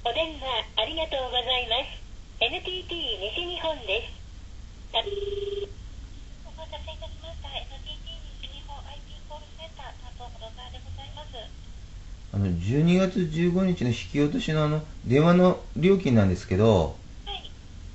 お電話ありがとうございます。NTT 西日本です。お待たせいたしました。NTT 西日本 IT コールセンター担当の野沢でございます。 12月15日の引き落としの電話の料金なんですけど、 はい。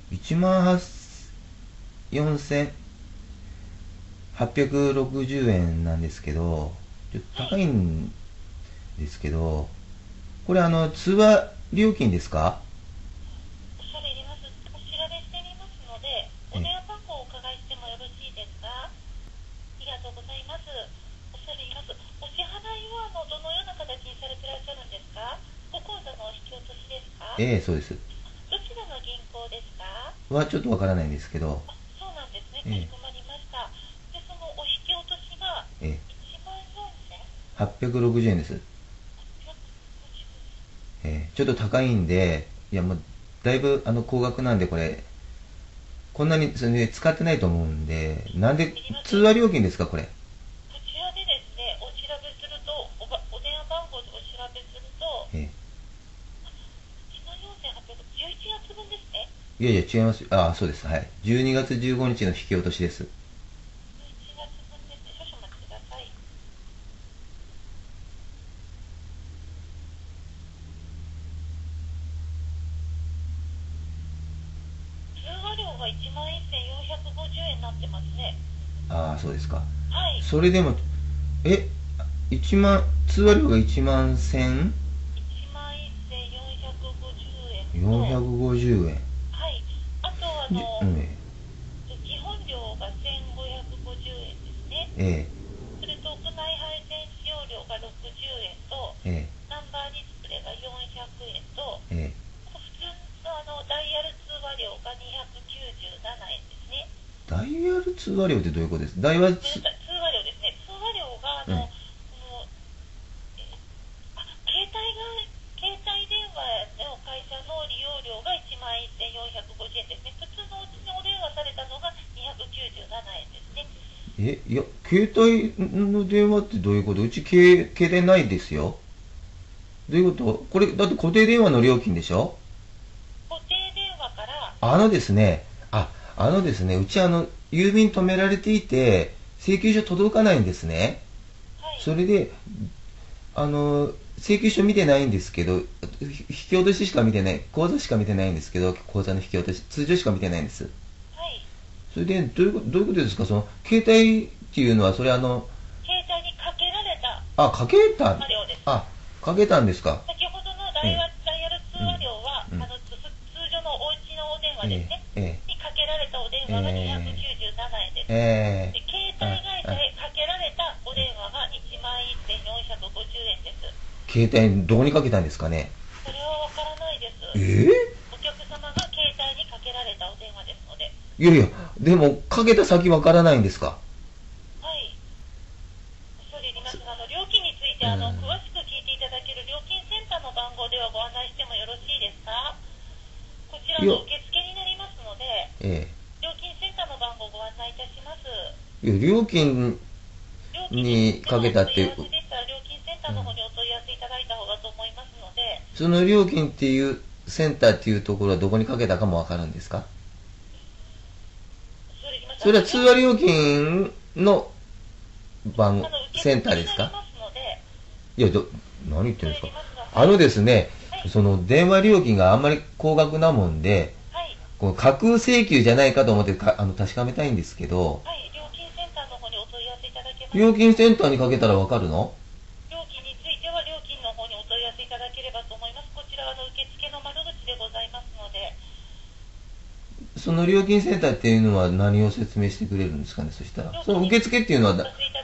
14,860円なんですけど、ちょっと高いんですけど、これ通話料金ですか？ 恐れ入ります。お調べしてみますので、お電話番号をお伺いしてもよろしいですか？ありがとうございます。恐れ入ります。お支払いはどのような形にされていらっしゃるんですか？ご口座の引き落としですか？ そうです。 どちらの銀行ですか？ ちょっとわからないんですけど、 そうなんですね。かしこまりました。で、そのお引き落としが1万4860 860円です。ちょっと高いんで、いやもう、だいぶ高額なんで、こんなにそれ、使ってないと思うんで、なんで通話料金ですか、これ。 こちらでですね、お調べすると、お電話番号でお調べすると、 え 1万4800、11月分ですね。 いやいや、違います。そうです。はい。12月15日の引き落としです。 11月分ですね。少々お待ちください。通話料が1万1450円になってますね。 そうですか。 はい。 それでも、1万、通話料が1万1450 1万1450円と、 円。 はい。あと基本料が1550円ですね。 えそれと屋内配線使用料が60円と、 えナンバーディスプレイが400円と、 え普通のダイヤル通話料が297円ですね。 ダイヤル通話料ってどういうことですか？ダイヤル通話料ですね。通話料がうん携帯電話の会社の利用料が1万1450円ですね。普通のお家にお電話されたのが297円ですね。 いや、携帯の電話ってどういうこと？うち携帯ないですよ。どういうこと？これ、だって固定電話の料金でしょ？ 固定電話から、 ですね、うち郵便止められていて、請求書届かないんですね。 はい。 それで、請求書見てないんですけど、引き落とししか見てない、口座しか見てないんですけど、口座の引き落とし、通常しか見てないんです。 はい。 それで、どういうことですか？携帯っていうのは、それ携帯にかけられたかけた、 通話料です。 かけたんですか？ 先ほどのダイヤル通話料は、通常のお家のお電話ですね。にかけられたお電話が297円です。で、携帯会社へかけられたお電話が1万1450円です。 携帯、どこにかけたんですかね？ それはわからないです。お客様が携帯にかけられたお電話ですので。 いやいや、でも、かけた先わからないんですか？ はい。恐れ入りますが、料金について詳しく聞いていただける料金センターの番号ではご案内してもよろしいですか？こちらの受付になりますので、料金センターの番号をご案内いたします。 いや、料金にかけたって、 料金センターの方にお問い合わせいただいた方がと思いますので、 その料金っていうセンターっていうところはどこにかけたかもわかるんですか？それは通話料金のセンターですか？いや、何言ってるんですか？ですね、その電話料金があんまり高額なもんで、この架空請求じゃないかと思って確かめたいんですけど、 はい、料金センターの方にお問い合わせいただけます。 料金センターにかけたらわかるの？ 料金については料金の方にお問い合わせいただければと思います。こちらは受付の窓口でございますので。 その料金センターっていうのは何を説明してくれるんですかね？そしたらその受付っていうのは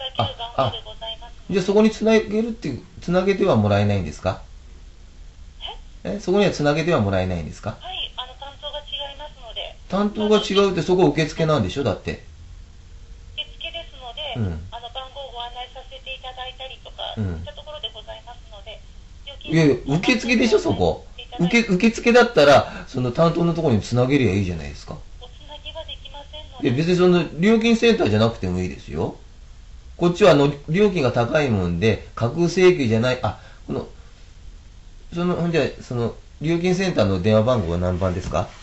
じゃあそこにつなげてはもらえないんですか？そこにはつなげてはもらえないんですか？ はい、担当が違いますので。 担当が違うってそこ受付なんでしょ？だって受付ですので、番号をご案内させていただいたりとか、そういったところでございますので。 いやいや、受付でしょ、そこ。受付だったらその担当のところにつなげりゃいいじゃないですか。 おつなぎはできませんので。 いや、別にその料金センターじゃなくてもいいですよ。こっちは料金が高いもんで架空請求じゃない、じゃあ料金センターの電話番号は何番ですか？ はい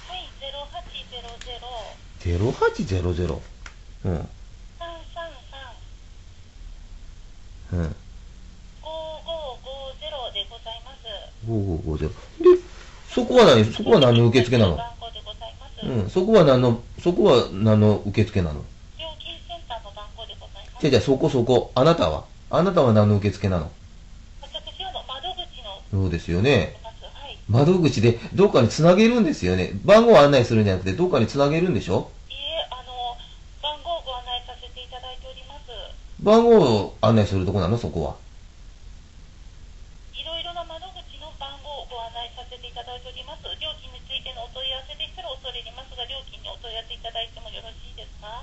、0800。 0800。うん。 333。 うん。 5550でございます。 5550。で、そこは何の受付なの？うん、そこは何の受付なの？ 料金センターの番号でございます。 じゃあそこ。あなたは何の受付なの？ 私は窓口の。 そうですよね。 はい、 窓口でどっかにつなげるんですよね。番号を案内するんじゃなくて、どっかにつなげるんでしょ？ いいえ、番号をご案内させていただいております。 番号を案内するとこなの、そこは？ いろいろな窓口の番号をご案内させていただいております。料金についてのお問い合わせでしたら恐れ入りますが、料金にお問い合わせいただいてもよろしいですか？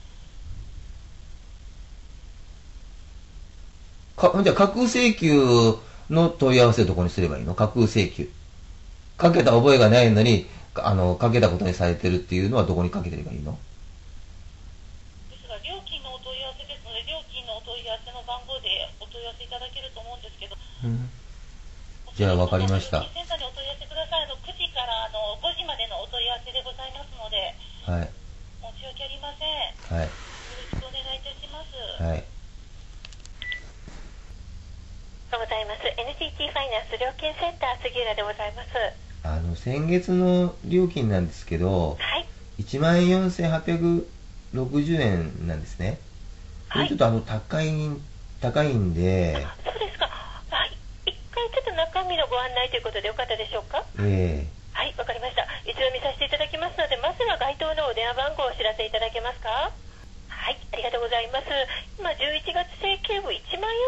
じゃあ架空請求の問い合わせをどこにすればいいの？架空請求。かけた覚えがないのに、かけたことにされてるっていうのはどこにかけてればいいの？ ですが、料金のお問い合わせですので、料金のお問い合わせの番号でお問い合わせいただけると思うんですけど。 うん、じゃあ分かりました。 料金センターにお問い合わせください。9時から5時までのお問い合わせでございますので、 はい。 申し訳ありません。 はい。 よろしくお願いいたします。 はい。 ございます。NTT ファイナンス料金センター杉浦でございます。 先月の料金なんですけど、 はい。 14,860円なんですね。これちょっと高いんで。 そうですか。はい。一回ちょっと中身のご案内ということでよかったでしょうか？ はい、 わかりました。一度見させていただきますので、まずは該当のお電話番号をお知らせいただけますか？はい、ありがとうございます。今、11月請求部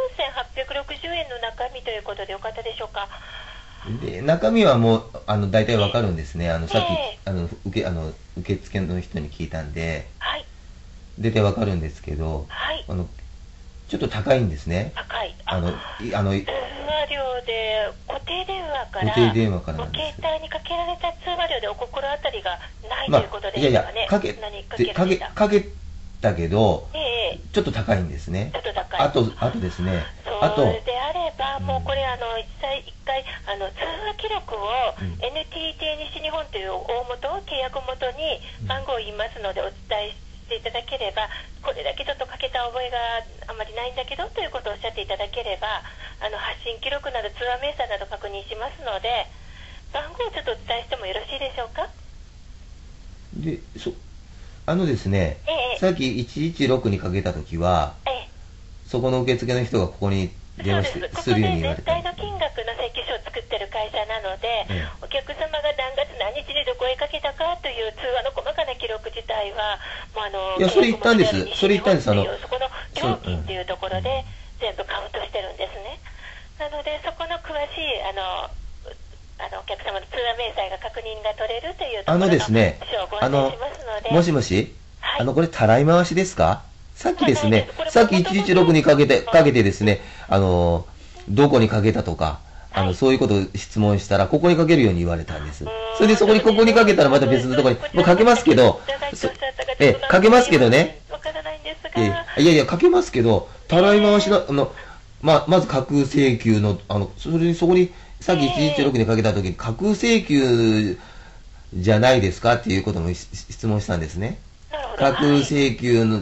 14,860円の中身ということでよかったでしょうか？ で、中身はもう、大体わかるんですね。さっき、受付の人に聞いたんで、 はい。 大体わかるんですけど、 はい。 ちょっと高いんですね。 高い。 通話料で、固定電話から、 携帯にかけられた通話料でお心当たりがないということですかね。 いや、かけたけど、ちょっと高いんですね。 ちょっと高い。 あとですね。 それであれば、もうこれ、一回、通話記録を NTT 西日本という大元、契約元に番号を言いますので、お伝えしていただければ、これだけちょっとかけた覚えがあまりないんだけどということをおっしゃっていただければ、発信記録など通話明細など確認しますので、番号をちょっとお伝えしてもよろしいでしょうか？ で、ですね、さっき116にかけたときは、そこの受付の人がここに電話するように言われた。 ここで全体の金額の請求書を作ってる会社なので、お客様が何月何日にどこへかけたかという通話の細かな記録自体は、 いや、それ言ったんです。そこの料金っていうところで全部カウントしてるんですね。なので、そこの詳しい、お客様の通話明細が確認が取れるというところのですね、もしもし、これ、たらい回しですか？さっきですね、さっき116にかけてですね、どこにかけたとか、そういうことを質問したら、ここにかけるように言われたんです。それでここにかけたらまた別のところに、もうかけますけど、かけますけどね、いや、かけますけど、たらい回しまず架空請求の、そこに、さっき116にかけたときに、架空請求じゃないですかっていうことも質問したんですね。架空請求の、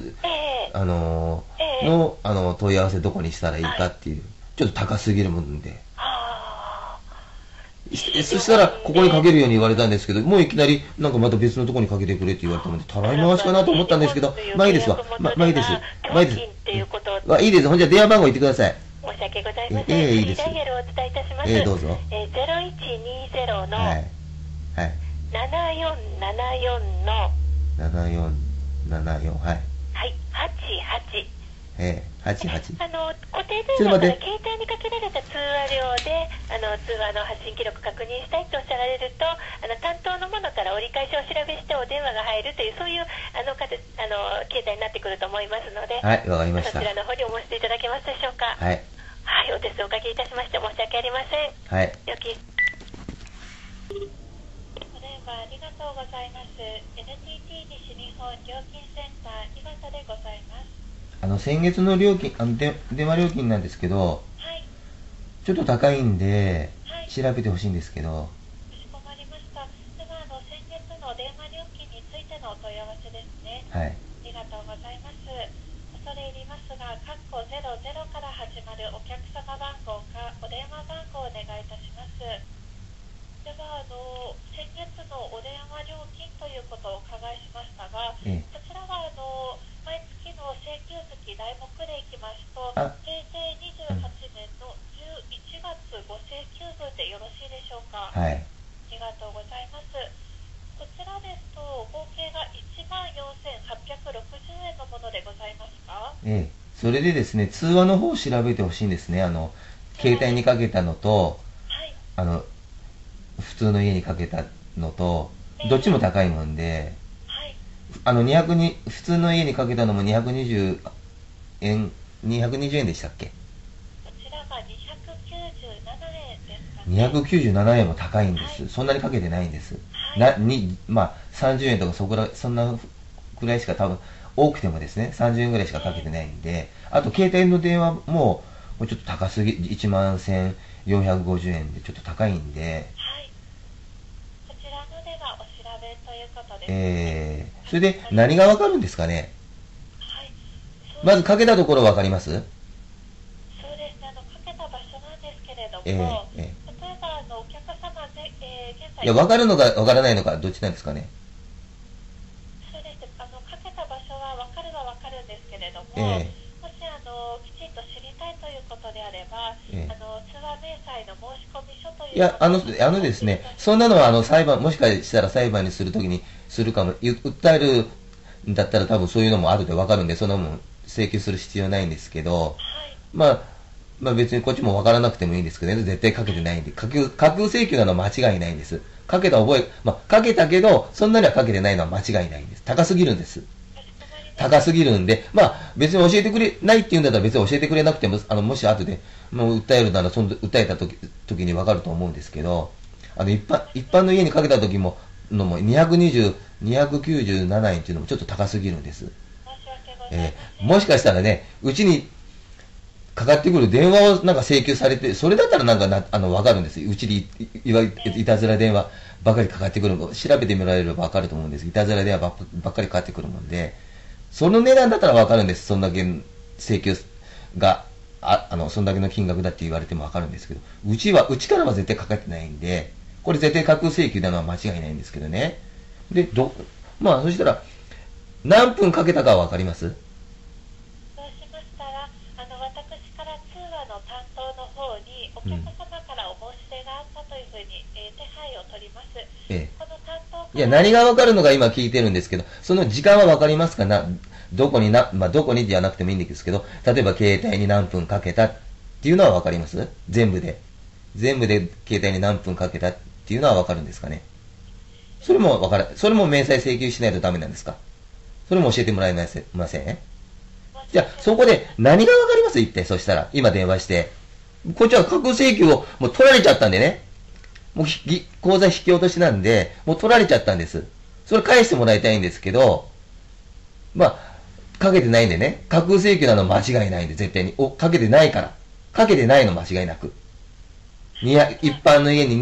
問い合わせどこにしたらいいかっていう、ちょっと高すぎるもんで。そしたら、ここにかけるように言われたんですけど、もういきなり、なんかまた別のところにかけてくれって言われたので、たらい回しかなと思ったんですけど、まあいいですわ。まあいいです。いいです。ほんじゃ電話番号言ってください。 申し訳ございません。いいです。ダイヤルをお伝えいたします。 どうぞ。 0120の、7474の、 7474、はい。 88。 88。 固定電話から携帯にかけられた通話料で、通話の発信記録確認したいとおっしゃられると、担当の者から折り返しお調べしてお電話が入るという、そういう、携帯になってくると思いますので、 はい、わかりました。 そちらの方にお申し出いただけますでしょうか。 はい。 はい、お手数おかけいたしまして申し訳ありません。 はい。 お電話ありがとうございます。NTT 西日本料金センター岩田でございます。 先月の料金、電話料金なんですけど、ちょっと高いんで、調べてほしいんですけど。 申し入りますが、括弧00から始まるお客様番号かお電話番号をお願いいたします。では先月のお電話料金ということをお伺いしましたが、こちらは毎月の請求月題目でいきますと、平成28年の11月ご請求分でよろしいでしょうか。 はい。 ありがとうございます。こちらですと合計が14,860円のものでございますか。 それでですね、通話の方を調べてほしいんですね。携帯にかけたのと、はい、普通の家にかけたのと、どっちも高いもんで、はい、普通の家にかけたのも220円でしたっけ。 こちらが297円ですかね。 297円も高いんです。はい、そんなにかけてないんです。はい、まあ、30円とかそんなくらいしか多分、多くてもですね、30円ぐらいしかかけてないんで、あと携帯の電話もちょっと高すぎ、11,450円でちょっと高いんで、 はい、こちらのではお調べということですね。 それで何がわかるんですかね。はい、まずかけたところわかります？ そうですね、かけた場所なんですけれども、例えばお客様で、現在、 いや、わかるのかわからないのか、どっちなんですかね。 そうです、かけた場所はわかるはわかるんですけれども、もしきちんと知りたいということであれば、通話明細の申込書という。 いや、ですね、そんなのはもしかしたら裁判にするときにするかも、訴えるんだったら多分そういうのもあるでわかるんで、そんなもん請求する必要ないんですけど、はい、まあ別にこっちもわからなくてもいいんですけどね、絶対かけてないんで、架空請求なのは間違いないんです。かけたけど、そんなにはかけてないのは間違いないんです。高すぎるんです。高すぎるんで、まあ別に教えてくれないって言うんだったら別に教えてくれなくても、もし後でもう訴えるなら、訴えた時にわかると思うんですけど、一般の家にかけた時も、297円っていうのもちょっと高すぎるんです。もしかしたらね、うちにかかってくる電話をなんか請求されて、それだったらなんかわかるんですよ。うちにいたずら電話ばかりかかってくるの、調べてみられればわかると思うんです。いたずら電話ばっかりかかってくるもんで、その値段だったらわかるんです。そんだけ請求が、そんだけの金額だって言われてもわかるんですけど、うちからは絶対かかってないんで、これ絶対架空請求なのは間違いないんですけどね。で、まあ、そしたら、何分かけたかはわかります？ そうしましたら、私から通話の担当の方に、お客様からお申し出があったというふうに、手配を取ります。この担当から、 いや、何がわかるのか今聞いてるんですけど、その時間はわかりますか？どこにどこにじゃなくてもいいんですけど、例えば携帯に何分かけたっていうのはわかります？全部で携帯に何分かけたっていうのはわかるんですかね。それも明細請求しないとダメなんですか？それも教えてもらえません？じゃあ、そこで何がわかります？一体、そしたら、今電話して。こっちは架空請求をもう取られちゃったんでね。もう口座引き落としなんで、もう取られちゃったんです。それ返してもらいたいんですけど、まあ、かけてないんでね。架空請求なの間違いないんで、絶対に。かけてないから。かけてないの間違いなく。一般の家に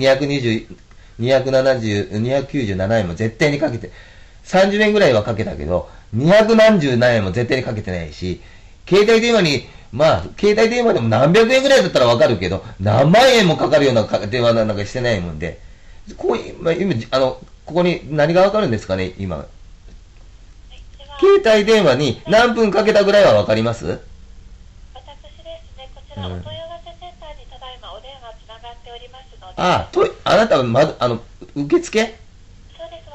297円も絶対にかけて、30円ぐらいはかけたけど、2何十何円も絶対にかけてないし、携帯電話に、携帯電話でも何百円ぐらいだったらわかるけど、何万円もかかるような電話なんかしてないもんで、ここに何がわかるんですかね、今。携帯電話に何分かけたぐらいはわかります？ 私ですね、こちらお問い合わせセンターにただいまお電話つながっておりますので。 あなたは受付？ そうです。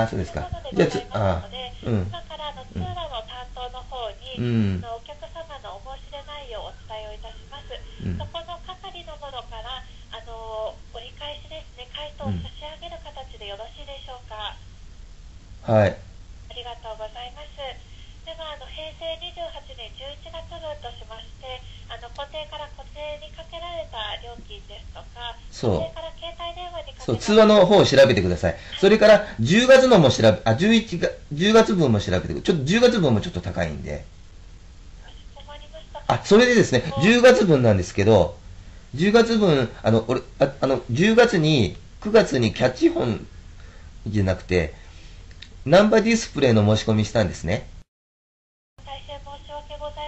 そうですか。 じゃあ、今から通話の担当の方に、お客様のお申し出内容をお伝えをいたします。そこの係のものから、折り返しですね、回答を差し上げる形でよろしいでしょうか。 はい。 ありがとうございます。では、平成28年11月分としまして、固定から固定にかけられた料金ですとか、固定から携帯電話にかけられた。 そう、通話の方を調べてください。それから、10月のも10月分も調べてください。ちょっと10月分もちょっと高いんで。それでですね、10月分なんですけど、10月分、10月に、9月にキャッチフォンじゃなくて、ナンバーディスプレイの申し込みしたんですね。 大変申し訳ござい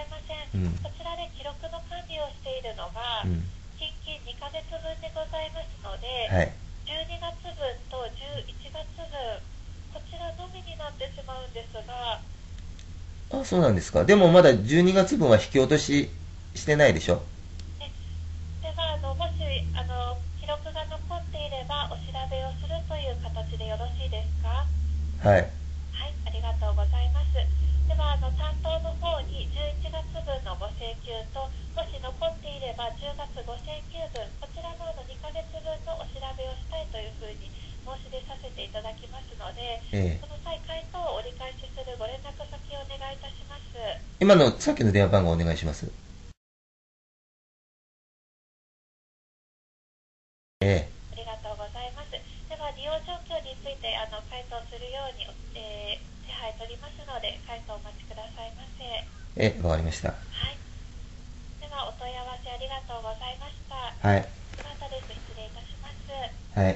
こちらで記録の管理をしているのが、近々2ヶ月分でございますので、12月分と11月分、こちらのみになってしまうんですが。 あ、そうなんですか。でもまだ12月分は引き落とししてないでしょ。 ではもし記録が残っていればお調べをするという形でよろしいですか？ はい。 はい、ありがとうございます。では担当の方に11月分のご請求と、もし残っていれば10月ご請求分、こちらの2ヶ月分のお調べをしたいというふうに申し出させていただきますので、その際回答を折り返しするご連絡先をお願いいたします。 今のさっきの電話番号お願いします。 ありがとうございます。では利用状況について回答するように、手配取りますので回答お待ちくださいませ。 わかりました。 はい。ではお問い合わせありがとうございました。 はい。 またです。失礼いたします。 はい。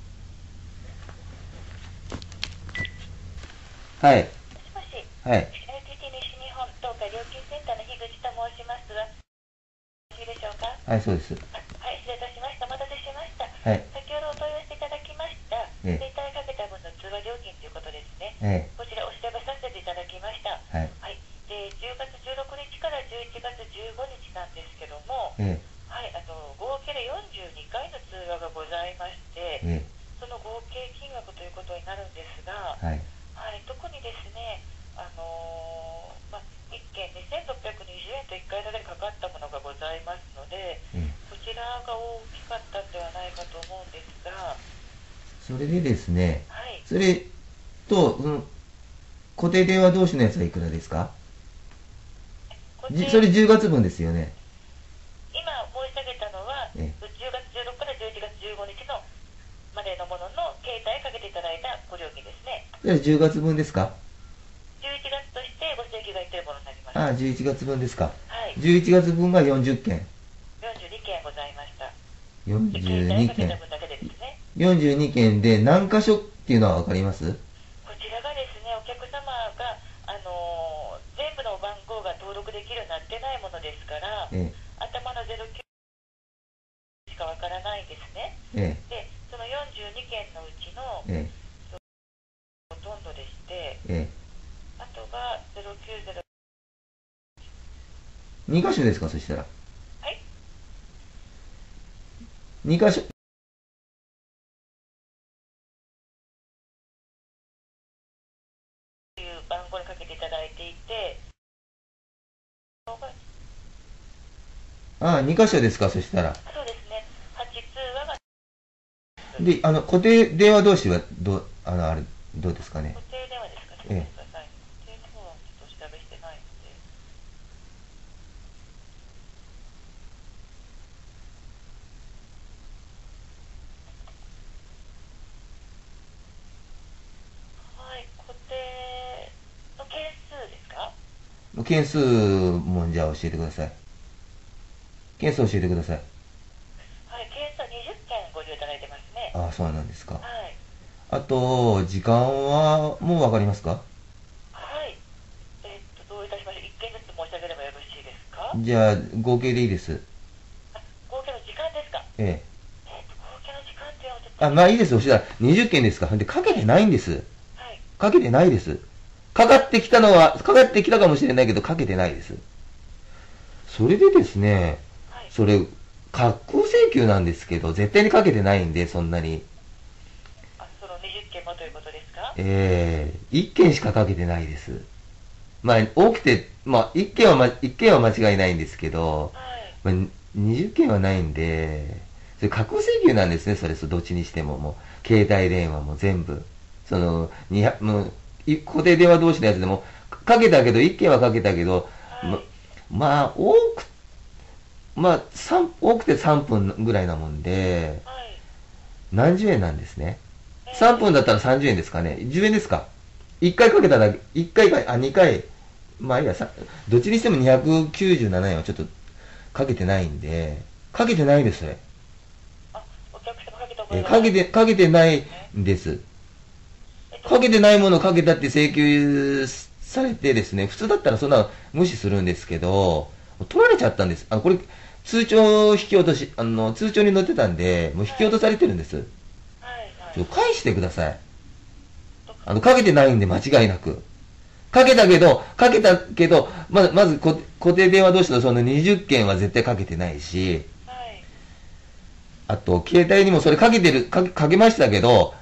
はい。 もしもし。 はい。 NTT 西日本東海料金センターの樋口と申しますが、よろしいでしょうか？ はい、そうです。 はい、失礼いたしました。お待たせしました。 はい。 先ほどお問い合わせいただきました、携帯かけた分の通話料金ということですね。こちらお調べさせていただきました。 はい。 はい。で、10月16日から11月15日なんですけども、はい、合計で42回の通話がございまして、その合計金額ということになるんですが、はい、特にですね、1件2620円と1回だけかかったものがございますので、こちらが大きかったんではないかと思うんですが、 それでですね、 はい、 それと、固定電話同士のやつはいくらですか？それ10月分ですよね。 今申し上げたのは、10月16から11月15日のまでのものの携帯かけていただいたご料金ですね。 じゃあ10月分ですか ？11月としてご請求がいっているものになります。 ああ、11月分ですか。 はい。 11月分が40件。 42件ございました。 42件。 だけでですね。 42件で何箇所っていうのはわかります？ こちらがですね、お客様が、全部の番号が登録できるようになってないものですから、頭の09しかわからないんですね。で、その42件のうちの、ほとんどでして、あとが090。 2箇所ですか、そしたら。 はい。 2箇所。 という番号にかけていただいていて、 ああ、2箇所ですか、そしたら。 そうですね。8通話が。 で、固定電話同士はどうですかね。 固定電話ですか？ちょっと待ってください。固定の方はちょっとお調べしてないので。はい、固定の件数ですか？ 件数もじゃあ教えてください。件数教えてください。 はい、件数20件ご利用いただいてますね。 ああ、そうなんですか。 はい。 あと、時間はもうわかりますか？ はい。どういたしましょう。1件ずつ申し上げればよろしいですか？ じゃあ、合計でいいです。 合計の時間ですか？合計の時間っていうのはちょっと。 まあいいです。そしたら20件ですか。で、かけてないんです。 はい。 かけてないです。かかってきたかもしれないけど、かけてないです。それでですね、それ、架空請求なんですけど、絶対にかけてないんで、そんなに。 その20件もということですか ？1件しかかけてないです。まあ、多くて、1件は間違いないんですけど、20件はないんで、それ架空請求なんですね、それ、どっちにしても、もう、携帯電話も全部。もう、固定電話同士のやつでも、かけたけど、1件はかけたけど、多くて3分ぐらいなもんで、何十円なんですね。3分だったら30円ですかね。10円ですか。1回かけただけ、1回か、2回、まあいいや、どっちにしても297円はちょっとかけてないんで、かけてないです、それ。 お客様かけたことがかけてないんです。かけてないものをかけたって請求されてですね、普通だったらそんな無視するんですけど、取られちゃったんです。これ、通帳引き落とし、通帳に載ってたんで、もう引き落とされてるんです。 はいちょっと返してください。かけてないんで間違いなく。かけたけど、まず固定電話同士のその20件は絶対かけてないし、 はい、 あと、携帯にもそれかけましたけど、 はい、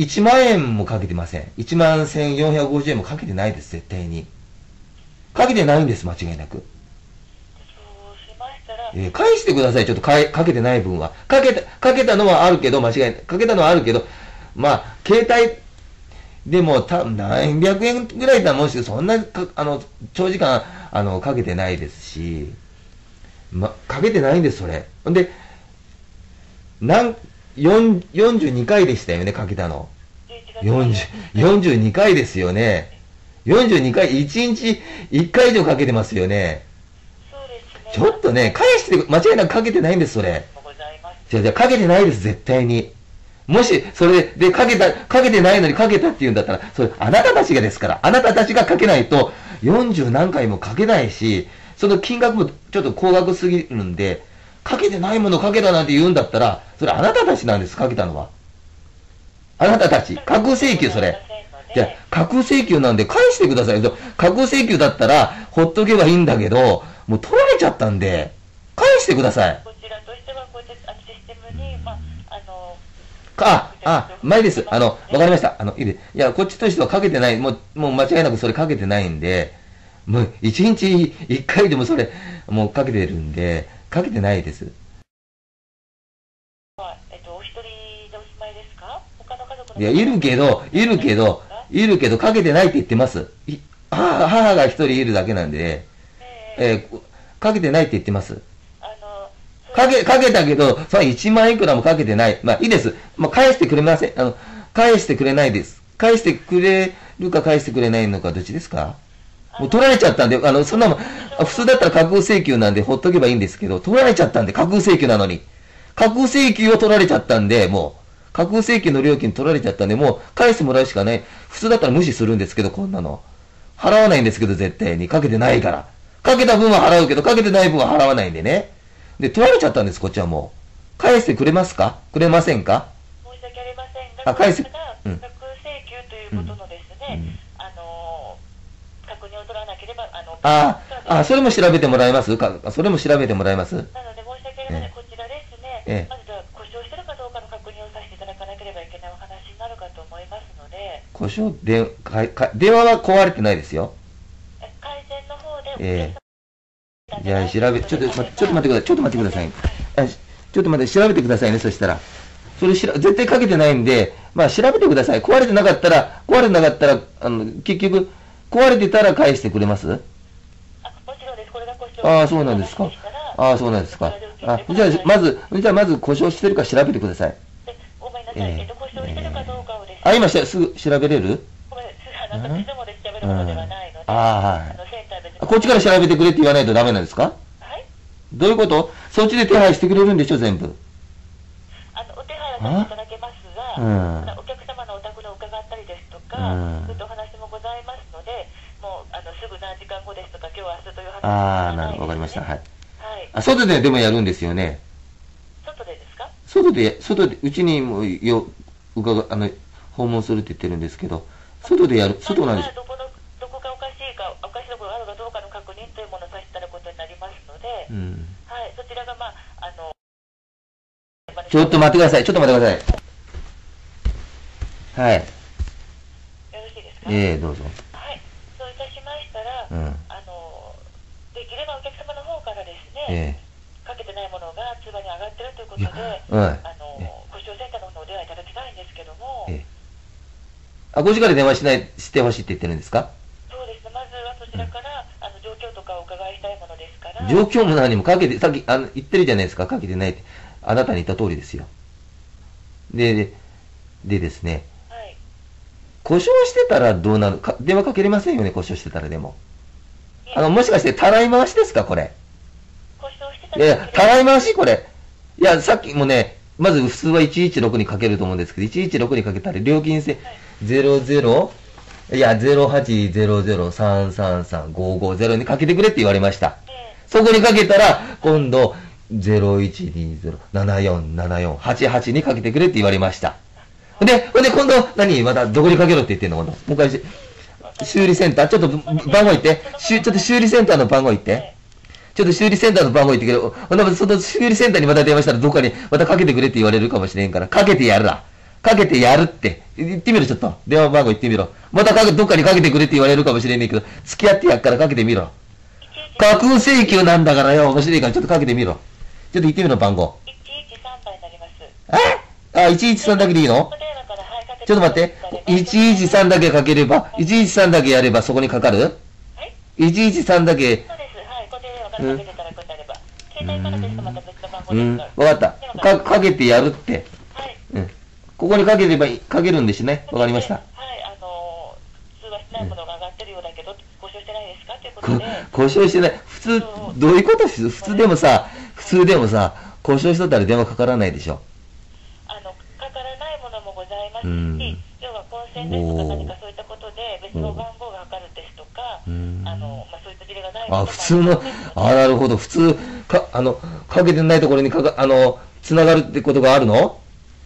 1万円もかけてません。1万1450円もかけてないです、絶対に。かけてないんです、間違いなく。 そうしましたら、 返してください、ちょっとかけてない分は。かけたのはあるけど、間違いない。かけたのはあるけど、まあ、携帯、でも、何百円ぐらいだもんし、そんな、長時間、かけてないですし、かけてないんです、それ。んで、42回でしたよね、かけたの。42回ですよね。42回、1日1回以上かけてますよね。 そうですね。 ちょっとね、返して、間違いなくかけてないんです、それ。じゃかけてないです、絶対に。もし、それでかけてないのにかけたって言うんだったら、それ、あなたたちがですから、あなたたちがかけないと、40何回もかけないし、その金額もちょっと高額すぎるんで、かけてないものかけたなんて言うんだったら、それあなたたちなんです、かけたのは。あなたたち。架空請求、それ。じゃ架空請求なんで返してください。架空請求だったら、ほっとけばいいんだけど、もう取られちゃったんで、返してください。 こちらとしては、こうやってシステムに、 前です。わかりました。いや、こっちとしてはかけてない。もう間違いなくそれかけてないんで、もう1日1回でもそれ、もうかけてるんで、かけてないです。 お一人でお住まいですか？他の家族の方？ いや、いるけど、かけてないって言ってます。母が一人いるだけなんで、かけてないって言ってます。かけたけど、それ1万いくらもかけてない。まあいいです。まあ返してくれません。返してくれないです。返してくれるか返してくれないのかどっちですか？もう取られちゃったんで、そんなもん、普通だったら架空請求なんでほっとけばいいんですけど、取られちゃったんで、架空請求なのに。架空請求を取られちゃったんで、もう、架空請求の料金取られちゃったんで、もう返してもらうしかない。普通だったら無視するんですけど、こんなの。払わないんですけど、絶対に。かけてないから。かけた分は払うけど、かけてない分は払わないんでね。で、取られちゃったんです、こっちはもう。返してくれますか？くれませんか？ 申し訳ありませんが、 返す。 架空請求ということのですね、確認を取らなければ、 それも調べてもらえますか？それも調べてもらえます？ なので申し訳ありません、こちらですね、まずじゃあ故障してるかどうかの確認をさせていただかなければいけないお話になるかと思いますので。 故障、電話は壊れてないですよ。 回線の方で、 じゃあちょっと待ってください。ちょっと待ってください。ちょっと待って、調べてくださいね、そしたら。それ絶対かけてないんで、まあ調べてください。壊れてなかったら、結局、壊れてたら返してくれます？ もちろんです。これが故障。 そうなんですか。そうなんですか。じゃあまず故障してるか調べてください。 ごめんなさい。故障してるかどうかをですね。 今すぐ調べれる？ ごめんなさい。私どもで調べるものではないので。 こっちから調べてくれって言わないとダメなんですか？ はい。 どういうこと？そっちで手配してくれるんでしょ、全部。 お手配はさせていただけますが、お客様のお宅で伺ったりですとか、そういったお話もございますので、もうすぐ何時間後ですとか、今日明日という話はなるほど、わかりました。はい。 はい。 外ででもやるんですよね。 外でですか？ 外で、うちにも訪問するって言ってるんですけど、外でやる、外なんです。 どこがおかしいところがあるかどうかの確認というものをさせていただくことになりますので、はい、そちらがちょっと待ってください。はい。よろしいですか？ どうぞ。 はい。そういたしましたら、できればお客様の方からですね、かけてないものが通話に上がってるということで、故障センターの方にお電話いただきたいんですけども。 5時から電話してほしいって言ってるんですか？ そうですね。まずはそちらから、状況とかお伺いしたいものですから。 状況も何もかけて、さっき言ってるじゃないですか、かけてないって。あなたに言った通りですよ。でですね、故障してたらどうなるか、電話かけれませんよね、故障してたらでも。もしかして、たらい回しですか、これ。 故障してたら。 いや、たらい回しこれ。いや、さっきもね、まず普通は116にかけると思うんですけど、116にかけたら料金制、00、 いや、0800333550にかけてくれって言われました。そこにかけたら、今度、0120-7474-88にかけてくれって言われました。で、今度、また、どこにかけろって言ってんの今度。もう一回、修理センター、ちょっと番号言って。ちょっと修理センターの番号言って。ちょっと修理センターの番号言ってけど、その修理センターにまた電話したらどっかにまたかけてくれって言われるかもしれんから、かけてやるら。かけてやるって。言ってみろ、ちょっと。電話番号言ってみろ。またどっかにかけてくれって言われるかもしれんねんけど、付き合ってやっからかけてみろ。架空請求なんだからよ、面白いからちょっとかけてみろ。ちょっと言ってみろ、番号。 113番になります。 113だけでいいの？ちょっと待って。113だけかければ、113だけやればそこにかかる？はい。113だけ。そうです。はい。固定電話からかけていただくんであれば。携帯からですとまた別の番号ですから。わかった。かけてやるって。はい。ここにかければかけるんですね。わかりました。はい。通話してないものが上がってるようだけど、故障してないですかということで。故障してない。普通、どういうこと？普通でもさ、故障しとったら電話かからないでしょ。かからないものもございますし、要は混線ですとか何かそういったことで別の番号がかかるですとか、そういった事例がないので。普通の、なるほど。普通、かけてないところにつながるってことがあるの？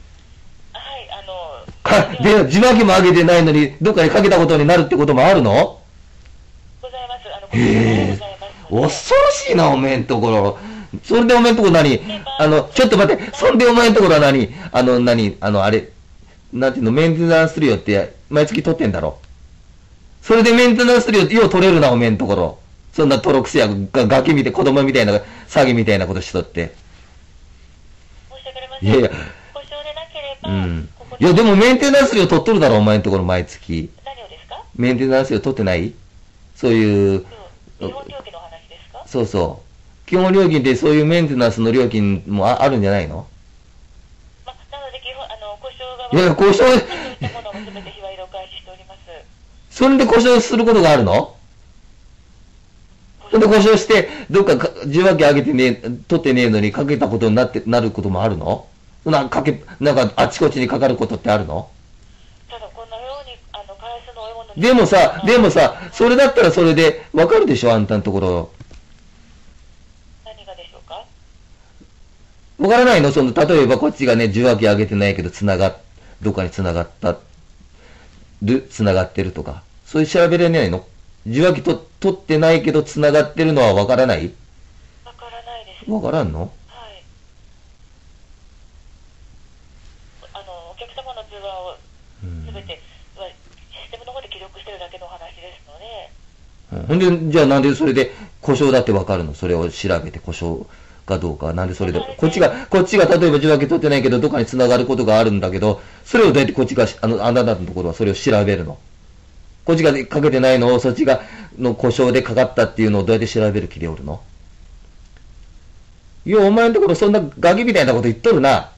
で、受話器も上げてないのに、どっかにかけたことになるってこともあるの？ございます。恐ろしいな、おめえんところ。それでおめえんところ何？ちょっと待って、それでお前んところは何？あれ、なんていうの、メンテナンス料って毎月取ってんだろ。それでメンテナンス料、よう取れるな、おめえんところ。そんなトロクセやガキみたい、子供みたいな、詐欺みたいなことしとって。申し訳ありません。いやいや。故障でなければ、いや、でもメンテナンス料取っとるだろ、お前んところ毎月。何をですか？メンテナンス料取ってない？そういう。基本料金の話ですか？そうそう。基本料金ってそういうメンテナンスの料金もあるんじゃないの？なので故障が。いや、故障。そういったものも全て日割りお返ししております。それで故障することがあるの？それで故障して、どっか受話器上げて取ってねえのにかけたことになることもあるの？なんかあちこちにかかることってあるの？ただこんなように返すのをでもさ、それだったらそれでわかるでしょ、あんたのところ。何がでしょうか？わからないの？例えばこっちがね、受話器上げてないけどどっかに繋がってるとか、そういう調べれないの？受話器取ってないけど繋がってるのはわからない？わからないです。わからんの？お客様の通話をすべてシステムの方で記録してるだけの話ですので。ほんで、じゃあなんでそれで故障だってわかるの？それを調べて故障かどうか。なんでそれで、こっちが例えば受話器取ってないけどどっかに繋がることがあるんだけど、それをどうやってこっちが、あなたのところはそれを調べるの？こっちがかけてないのをそっちがの故障でかかったっていうのをどうやって調べる気でおるの？いや、お前のところそんなガキみたいなこと言っとるな。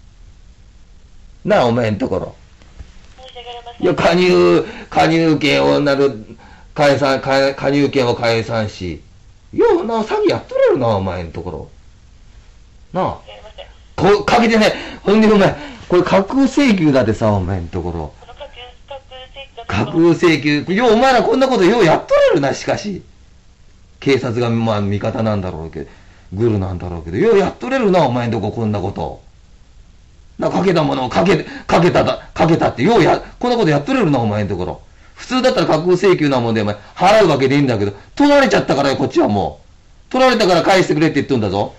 なあ、お前んところ。いや、加入権を加入権を解散し。いや、詐欺やっとれるな、お前んところ。なあ。かけてない。ほんでお前、これ架空請求だってさ、お前んところ。架空請求。お前らこんなことようやっとれるな、しかし。警察が味方なんだろうけど、グルなんだろうけど、ようやっとれるな、お前んとここんなこと。かけたものをかけたって、こんなことやっとれるな、お前のところ。普通だったら架空請求なもんで、お前、払うわけでいいんだけど、取られちゃったからよ、こっちはもう。取られたから返してくれって言ってんだぞ。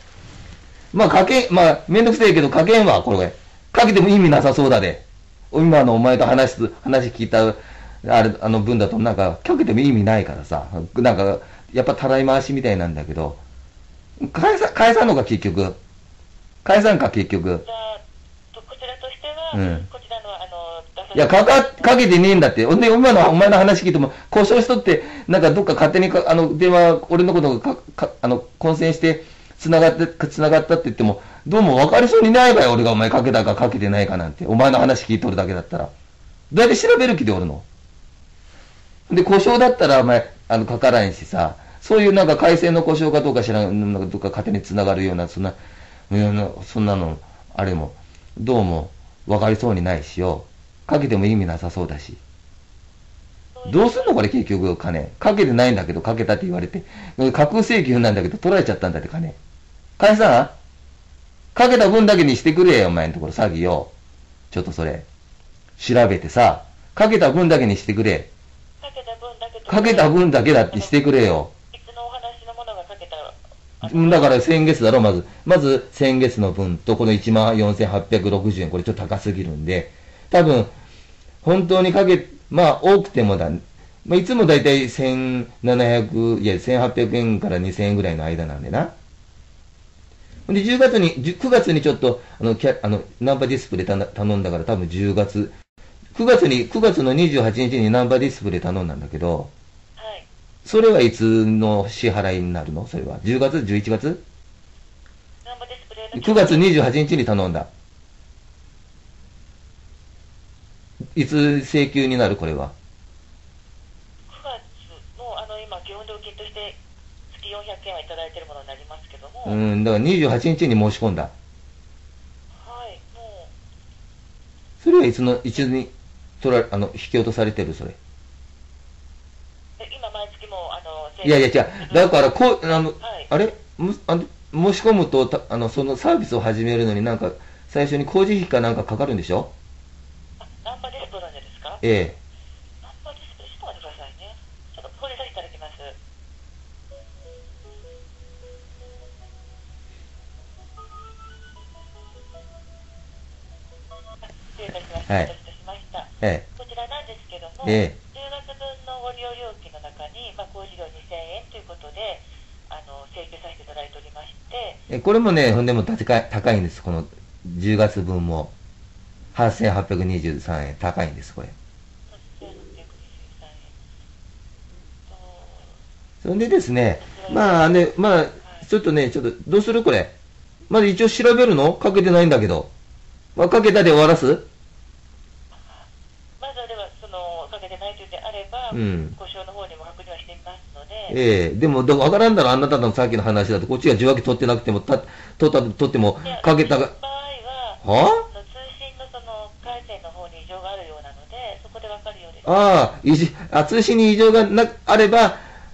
めんどくせえけど、かけんわ、これ。かけても意味なさそうだで。今のお前と話聞いた、分だと、かけても意味ないからさ。やっぱたらい回しみたいなんだけど、返さんのか、結局。返さんか、結局。こちらのいや、かけてねえんだって。ほんで、今のお前の話聞いても、故障しとって、どっか勝手に電話、俺のことが混線して、繋がったって言っても、どうも分かりそうにないわよ、俺がお前かけたかかけてないかなんて。お前の話聞いとるだけだったら。どうやって調べる気でおるの？で、故障だったら、お前、かからんしさ、そういう回線の故障かどうか知らん、どっか勝手に繋がるような、そんなの、あれも、どうも、分かりそうにないしよ。かけても意味なさそうだし。 どうすんのこれ結局金。かけてないんだけど、かけたって言われて。架空請求なんだけど、取られちゃったんだって金。返さんかけた分だけにしてくれよ、お前のところ詐欺よ。ちょっとそれ。調べてさ、かけた分だけにしてくれ。 かけた分だけとかけた分だけだってしてくれよ。 いつのお話のものがかけただから先月だろ、まず。まず先月の分と、この14,860円、これちょっと高すぎるんで、多分、本当にまあ多くてもだ、まあ、いつもだいたい1,700、いや、1,800円から2,000円ぐらいの間なんでな。で、9月にちょっと、ナンバーディスプレイ頼んだから多分9月の28日にナンバーディスプレイ頼んだんだけど、 はい。 それはいつの支払いになるのそれは。10月 ?11 月ナンバーディスプレイの 9月28日に頼んだ。いつ請求になるこれは。 9月の今、基本料金として月400円はいただいているものになりますけども、 だから28日に申し込んだ。 はい、もそれはいつに引き落とされてるそれ。 今、毎月もいやいや違う。だからはい、 あれ申し込むとそのサービスを始めるのになんか、最初に工事費かなんかかかるんでしょ？ ナンバーディスプレイですか？ ええ。 ナンバーディスプレイ、ちょっと待ってくださいね。ちょっと掘り出していただきます。失礼いたしました。 はいお待たせしました。 ええ。 こちらなんですけども、 ええ。 10月分のご利用料金の中に、工事料2000円ということで、請求させていただいておりまして、 これもね、ほんでも高いんです。この10月分も。8,823円。高いんです、これ。 8823円と、 それでですね、ちょっとどうするこれ。まだ一応調べるのかけてないんだけど。かけたで終わらすまずはでは、かけてないというのであれば、故障の方にも確認はしていますので、 でもわからんだろ、あなたのさっきの話だと、こっちが受話器取ってなくても、取っても、かけたが、 場合は、通信の回線の方に異常があるようなので、そこでわかるようです。 通信に異常があれば、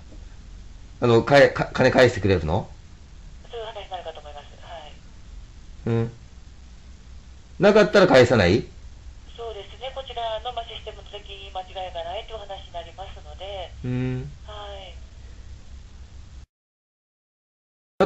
金返してくれるの？ そういう話になるかと思います。はい。 なかったら返さない？ そうですね、こちらのシステムの時間違いがないという話になりますので、はい。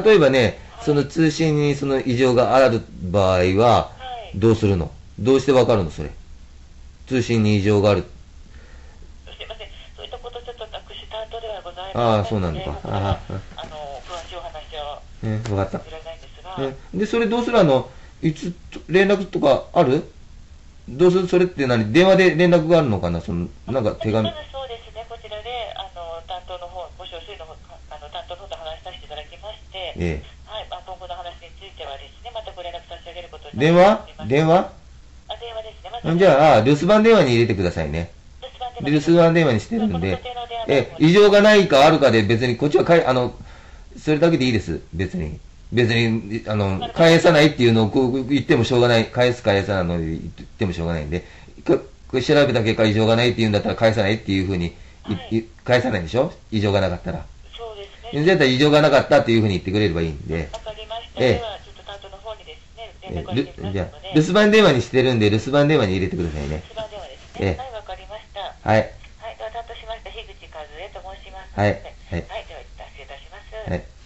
例えばね、その通信にその異常がある場合は、どうするの？どうしてわかるのそれ？通信に異常がある。 すいません、そういったことちょっと私担当ではございませんので、 ああ、そうなんだ。 詳しいお話はわかった。 いらないんですが、 で、それどうするいつ連絡とかある？どうするそれって電話で連絡があるのかななんか手紙。 まずそうですね、こちらで、担当の方、ご処水の方、担当の方と話させていただきまして、はい、今後の話についてはですね、またご連絡差し上げることになります。電話ですね。 じゃあ、留守番電話に入れてくださいね。留守番電話にしてるんで、異常がないかあるかで別に、こっちはそれだけでいいです、別に。返さないっていうのを言ってもしょうがない。返さないので言ってもしょうがないんで、調べた結果異常がないって言うんだったら返さないっていうふうに、返さないでしょ異常がなかったら。 そうですね。 だったら異常がなかったっていうふうに言ってくれればいいんで。 わかりました。では、ちょっと担当の方にですね、連絡をしてみますので。 じゃあ、留守番電話にしてるんで、留守番電話に入れてくださいね。 留守番電話ですね。はい、わかりました。 はい。 はい、では担当しました、樋口和恵と申します。 はい。 はい、では、一旦失礼いたします。 はい。